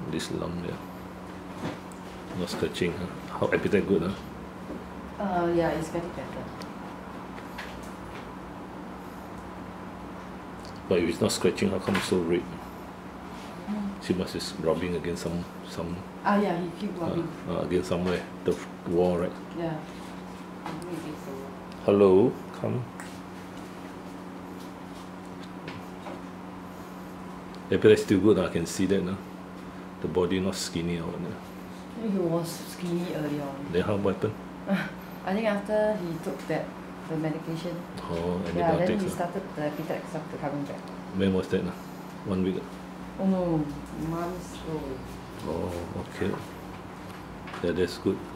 this lump there. Not scratching. How appetite good? Yeah, it's getting better. But if it's not scratching, how come it's so red? She must be rubbing against some. Yeah, he keep rubbing. Against somewhere, the wall, right? Yeah. Hello, come. Appetite still good. I can see that now. The body not skinny or whatever. He was skinny early on. Then how happened? I think after he took the medication. Oh, antibiotics. Yeah, then he started the appetite started coming back. When was that? 1 week? Oh no, months old. Oh, okay. Yeah, that's good.